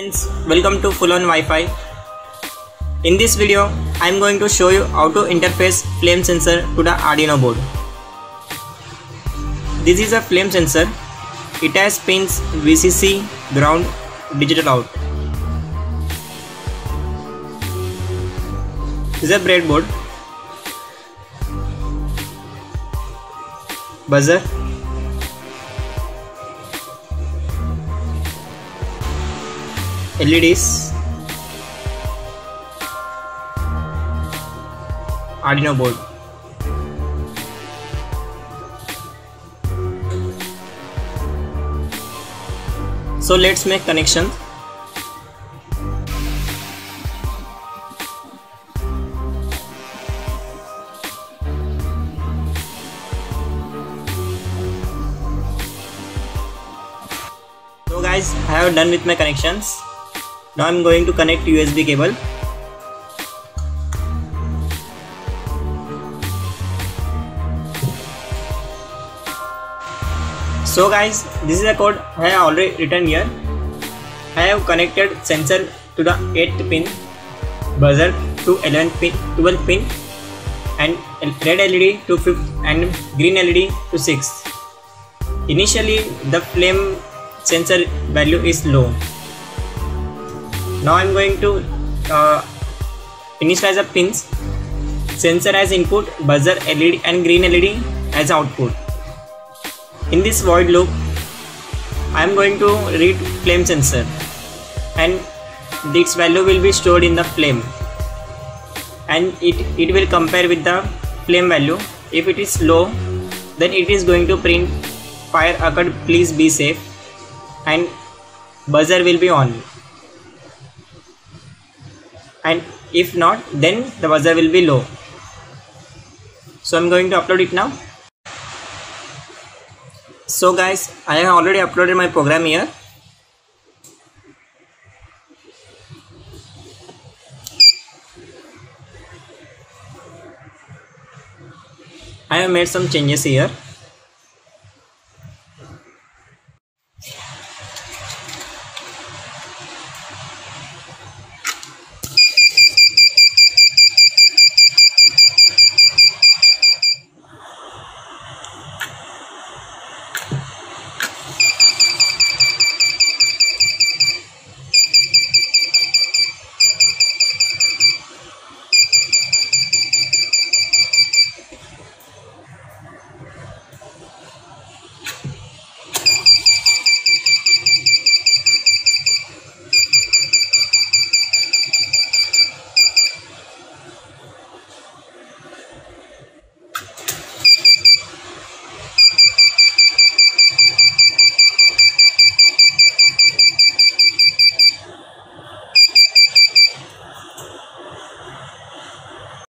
Friends, welcome to Full On Wi-Fi. In this video, I am going to show you how to interface flame sensor to the Arduino board. This is a flame sensor. It has pins VCC, ground, digital out. This is a breadboard, buzzer, LEDs, Arduino board. So let's make connection. So guys, I have done with my connections. Now I am going to connect USB cable. So guys, this is a code I have already written here. I have connected sensor to the 8th pin, buzzer to 11th pin, 12th pin, and red LED to 5th and green LED to 6th. Initially the flame sensor value is low. Now I am going to initialize the pins. Sensor as input, buzzer LED and green LED as output. In this void loop, I am going to read flame sensor and its value will be stored in the flame, and it will compare with the flame value. If it is low, then it is going to print fire occurred, please be safe, and buzzer will be on. And if not, then the buzzer will be low. So I am going to upload it now. So guys, I have already uploaded my program here. I have made some changes here.